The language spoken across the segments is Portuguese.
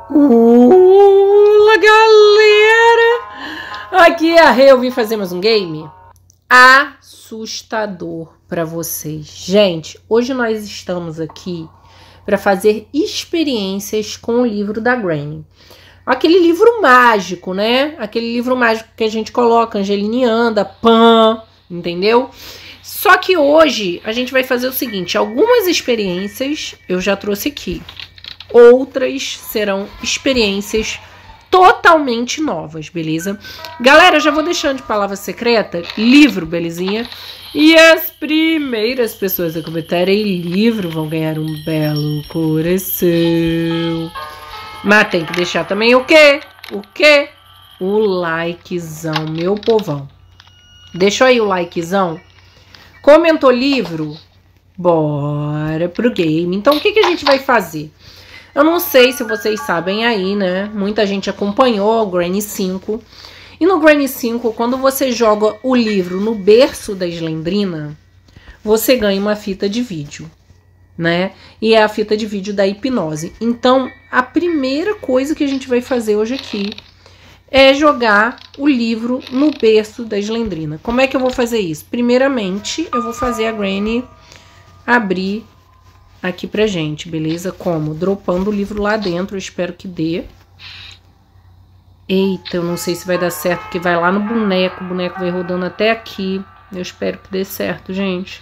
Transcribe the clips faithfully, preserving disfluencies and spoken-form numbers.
Olá, galera! Aqui é a Rê, eu vim fazer mais um game assustador para vocês. Gente, hoje nós estamos aqui para fazer experiências com o livro da Granny. Aquele livro mágico, né? Aquele livro mágico que a gente coloca Angeline anda, pã, entendeu? Só que hoje a gente vai fazer o seguinte, algumas experiências eu já trouxe aqui. Outras serão experiências totalmente novas, beleza? Galera, já vou deixando de palavra secreta, livro, belezinha? E as primeiras pessoas a comentarem livro vão ganhar um belo coração. Mas tem que deixar também o quê? O quê? O likezão, meu povão. Deixa aí o likezão. Comentou livro? Bora pro game. Então, o que, que a gente vai fazer? Eu não sei se vocês sabem aí, né? Muita gente acompanhou o Granny cinco. E no Granny cinco, quando você joga o livro no berço da Slendrina, você ganha uma fita de vídeo, né? E é a fita de vídeo da hipnose. Então, a primeira coisa que a gente vai fazer hoje aqui é jogar o livro no berço da Slendrina. Como é que eu vou fazer isso? Primeiramente, eu vou fazer a Granny abrir aqui pra gente, beleza? Como? Dropando o livro lá dentro, eu espero que dê. Eita, eu não sei se vai dar certo, porque vai lá no boneco, o boneco vai rodando até aqui. Eu espero que dê certo, gente.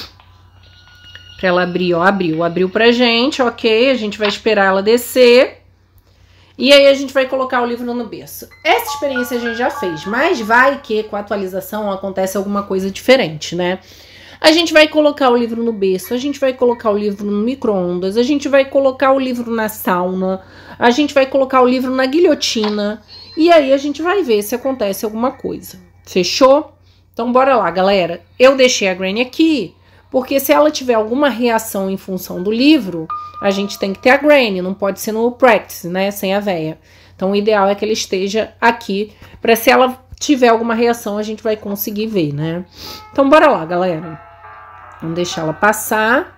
Pra ela abrir, ó, abriu. Abriu pra gente, ok, a gente vai esperar ela descer. E aí a gente vai colocar o livro no berço. Essa experiência a gente já fez, mas vai que com a atualização acontece alguma coisa diferente, né? A gente vai colocar o livro no berço, a gente vai colocar o livro no micro-ondas, a gente vai colocar o livro na sauna, a gente vai colocar o livro na guilhotina, e aí a gente vai ver se acontece alguma coisa. Fechou? Então bora lá, galera. Eu deixei a Granny aqui, porque se ela tiver alguma reação em função do livro, a gente tem que ter a Granny, não pode ser no practice, né, sem a véia. Então o ideal é que ela esteja aqui, para se ela tiver alguma reação, a gente vai conseguir ver, né? Então bora lá, galera. Vamos deixar ela passar.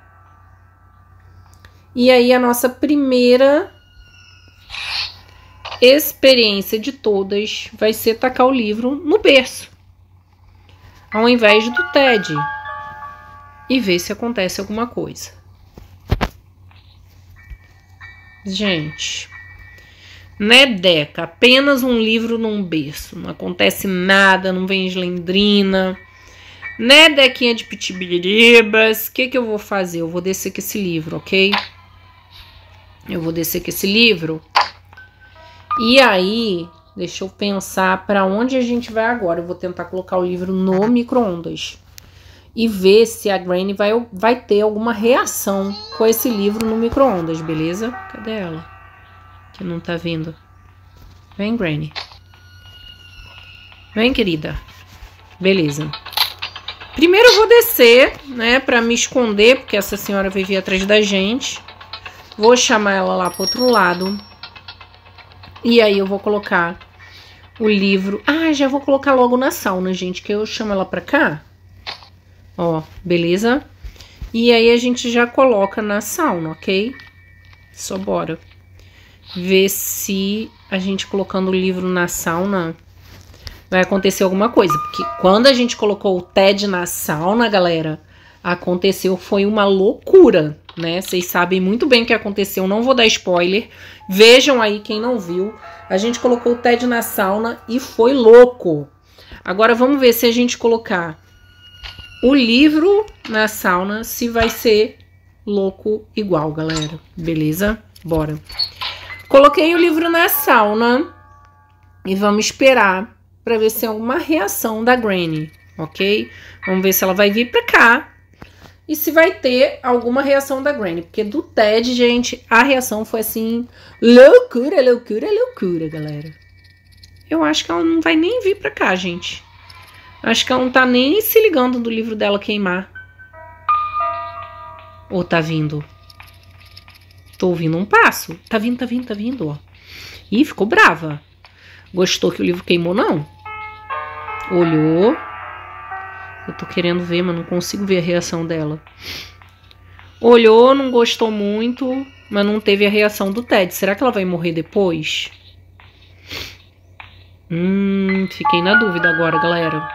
E aí, a nossa primeira experiência de todas vai ser tacar o livro no berço, ao invés do T E D. E ver se acontece alguma coisa. Gente, né, Deca? Apenas um livro num berço. Não acontece nada, não vem Slendrina. Né, Dequinha de pitibiribas, o que que eu vou fazer? Eu vou descer com esse livro, ok? Eu vou descer com esse livro. E aí, deixa eu pensar pra onde a gente vai agora. Eu vou tentar colocar o livro no micro-ondas. E ver se a Granny vai, vai ter alguma reação com esse livro no micro-ondas, beleza? Cadê ela? Que não tá vindo. Vem, Granny. Vem, querida. Beleza. Primeiro eu vou descer, né, pra me esconder, porque essa senhora vai vir atrás da gente. Vou chamar ela lá pro outro lado. E aí eu vou colocar o livro. Ah, já vou colocar logo na sauna, gente, que eu chamo ela pra cá. Ó, beleza? E aí a gente já coloca na sauna, ok? Só bora ver se a gente colocando o livro na sauna vai acontecer alguma coisa, porque quando a gente colocou o T E D na sauna, galera, aconteceu, foi uma loucura, né? Vocês sabem muito bem o que aconteceu, não vou dar spoiler, vejam aí quem não viu. A gente colocou o T E D na sauna e foi louco. Agora vamos ver se a gente colocar o livro na sauna, se vai ser louco igual, galera. Beleza? Bora. Coloquei o livro na sauna e vamos esperar para ver se tem alguma reação da Granny, ok? Vamos ver se ela vai vir pra cá e se vai ter alguma reação da Granny, porque do T E D, gente, a reação foi assim, loucura, loucura, loucura, galera. Eu acho que ela não vai nem vir pra cá, gente. Acho que ela não tá nem se ligando do livro dela queimar. Ou tá vindo? Tô ouvindo um passo. Tá vindo, tá vindo, tá vindo, ó. Ih, ficou brava. Gostou que o livro queimou, não? Olhou. Eu tô querendo ver, mas não consigo ver a reação dela. Olhou, não gostou muito. mas não teve a reação do Ted. Será que ela vai morrer depois? Hum, fiquei na dúvida agora, galera.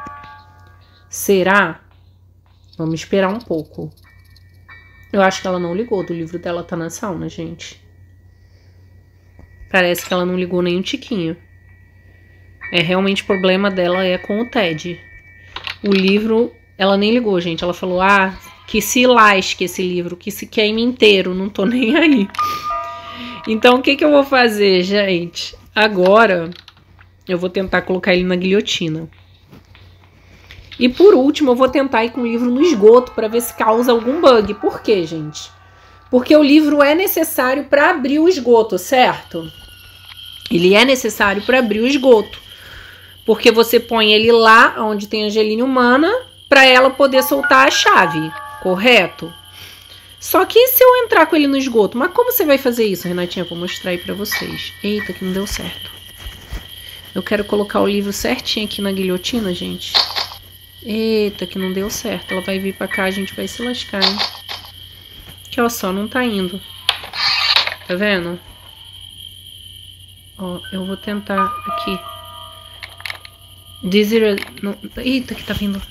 Será? Vamos esperar um pouco. Eu acho que ela não ligou. Do livro dela tá na sauna, gente. Parece que ela não ligou nem um tiquinho. É, realmente o problema dela é com o Ted. O livro, ela nem ligou, gente. Ela falou, ah, que se lasque esse livro, que se queime inteiro, não tô nem aí. Então, o que que eu vou fazer, gente? Agora, eu vou tentar colocar ele na guilhotina. E por último, eu vou tentar ir com o livro no esgoto para ver se causa algum bug. Por quê, gente? Porque o livro é necessário para abrir o esgoto, certo? Ele é necessário para abrir o esgoto. Porque você põe ele lá onde tem a Angelina humana para ela poder soltar a chave, correto? Só que e se eu entrar com ele no esgoto? Mas como você vai fazer isso, Renatinha? Vou mostrar aí para vocês. Eita, que não deu certo. Eu quero colocar o livro certinho aqui na guilhotina, gente. Eita, que não deu certo. Ela vai vir pra cá, a gente vai se lascar, hein? Que, ó, só não tá indo. Tá vendo? Ó, eu vou tentar aqui. Dizer... Não... Eita, que tá vindo.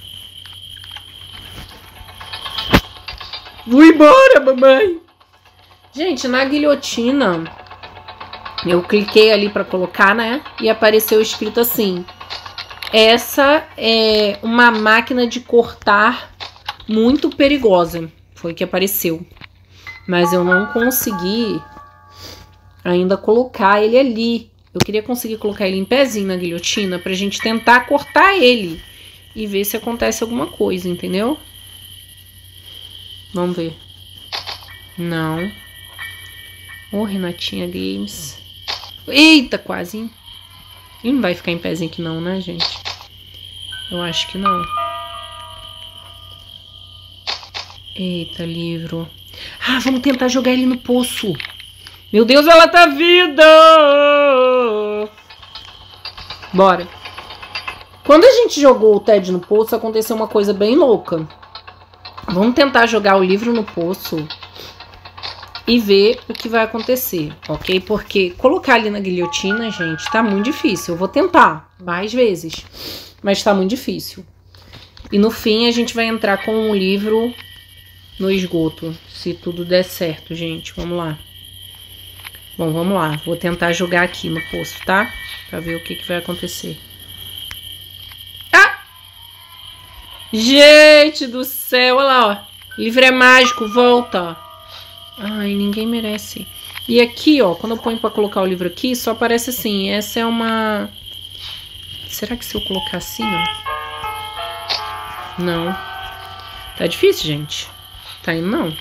Vou embora, mamãe. Gente, na guilhotina, eu cliquei ali pra colocar, né? E apareceu escrito assim... Essa é uma máquina de cortar muito perigosa. Foi o que apareceu. Mas eu não consegui ainda colocar ele ali. Eu queria conseguir colocar ele em pezinho na guilhotina pra gente tentar cortar ele. E ver se acontece alguma coisa, entendeu? Vamos ver. Não. Ô, Renatinha Games. Eita, quase, hein? Ele não vai ficar em pezinho aqui não, né, gente? Eu acho que não. Eita, livro. Ah, vamos tentar jogar ele no poço. Meu Deus, ela tá vindo! Bora. Quando a gente jogou o Ted no poço, aconteceu uma coisa bem louca. Vamos tentar jogar o livro no poço e ver o que vai acontecer, ok? Porque colocar ali na guilhotina, gente, tá muito difícil. Eu vou tentar mais vezes, mas tá muito difícil. E no fim a gente vai entrar com um livro no esgoto, se tudo der certo, gente. Vamos lá. Bom, vamos lá. Vou tentar jogar aqui no poço, tá? Pra ver o que, que vai acontecer. Ah! Gente do céu, olha lá, ó. Livro é mágico, volta. Ai, ninguém merece. E aqui, ó, quando eu ponho pra colocar o livro aqui, só aparece assim. Essa é uma... Será que se eu colocar assim, ó? Não. Tá difícil, gente. Tá indo, não.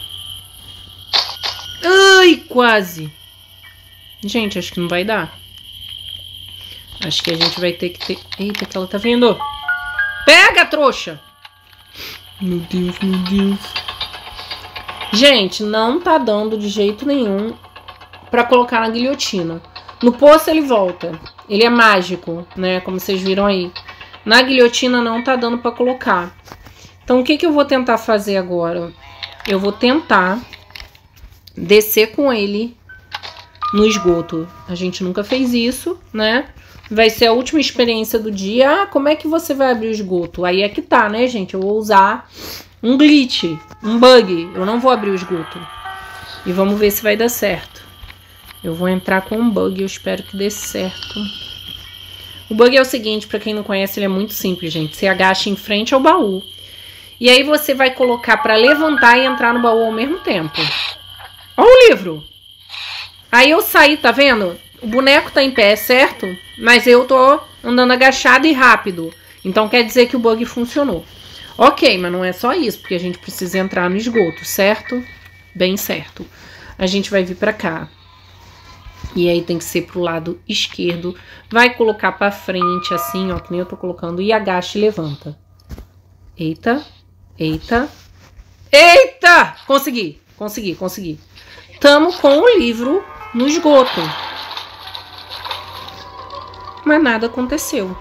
Ai, quase. Gente, acho que não vai dar. Acho que a gente vai ter que ter... Eita, que ela tá vindo. Pega, trouxa! Meu Deus, meu Deus. Gente, não tá dando de jeito nenhum pra colocar na guilhotina. No poço ele volta. Ele é mágico, né? Como vocês viram aí. Na guilhotina não tá dando pra colocar. Então, o que que eu vou tentar fazer agora? Eu vou tentar descer com ele no esgoto. A gente nunca fez isso, né? Vai ser a última experiência do dia. Ah, como é que você vai abrir o esgoto? Aí é que tá, né, gente? Eu vou usar um glitch, um bug. Eu não vou abrir o esgoto. E vamos ver se vai dar certo. Eu vou entrar com um bug, eu espero que dê certo. O bug é o seguinte, pra quem não conhece, ele é muito simples, gente. Você agacha em frente ao baú. E aí você vai colocar pra levantar e entrar no baú ao mesmo tempo. Olha o livro. Aí eu saí, tá vendo? O boneco tá em pé, certo? Mas eu tô andando agachado e rápido. Então quer dizer que o bug funcionou. Ok, mas não é só isso, porque a gente precisa entrar no esgoto, certo? Bem certo. A gente vai vir pra cá. E aí tem que ser pro lado esquerdo. Vai colocar pra frente, assim, ó, que nem eu tô colocando. E agacha e levanta. Eita, eita. Eita! Consegui, consegui, consegui. Tamo com o livro no esgoto. Mas nada aconteceu.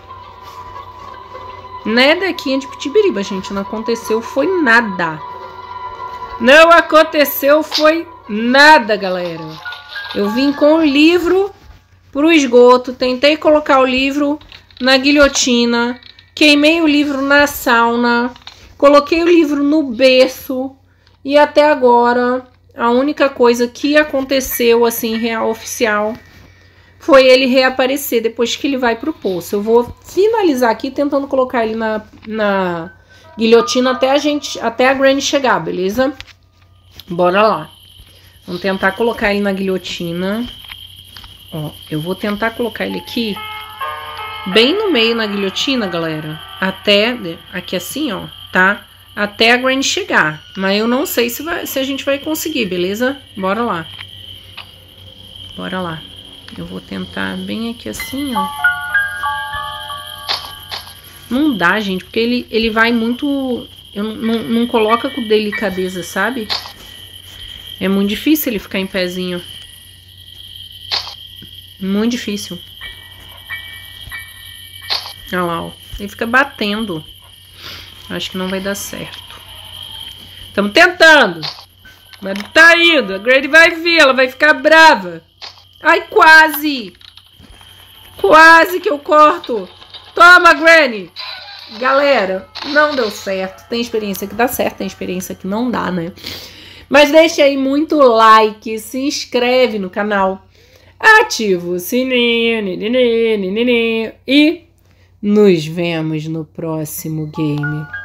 Nada aqui de Pitibiriba, gente. Não aconteceu, foi nada. Não aconteceu, foi nada, galera. Eu vim com o livro pro esgoto, tentei colocar o livro na guilhotina, queimei o livro na sauna, coloquei o livro no berço e até agora a única coisa que aconteceu assim, real oficial, foi ele reaparecer depois que ele vai pro poço. Eu vou finalizar aqui tentando colocar ele na, na guilhotina até a gente, até a Granny chegar, beleza? Bora lá. Vamos tentar colocar ele na guilhotina. Ó, eu vou tentar colocar ele aqui bem no meio na guilhotina, galera. Até aqui assim, ó, tá? Até a Granny chegar. Mas eu não sei se, vai, se a gente vai conseguir, beleza? Bora lá. Bora lá. Eu vou tentar bem aqui assim, ó. Não dá, gente, porque ele, ele vai muito... Eu não, não, não coloca com delicadeza, sabe? É muito difícil ele ficar em pezinho. Muito difícil. Olha lá, ó. Ele fica batendo. Acho que não vai dar certo. Estamos tentando. Mas não tá indo. A Granny vai vir, ela vai ficar brava. Ai, quase! Quase que eu corto! Toma, Granny! Galera, não deu certo. Tem experiência que dá certo, tem experiência que não dá, né? Mas deixa aí muito like, se inscreve no canal, ativa o sininho, e nos vemos no próximo game.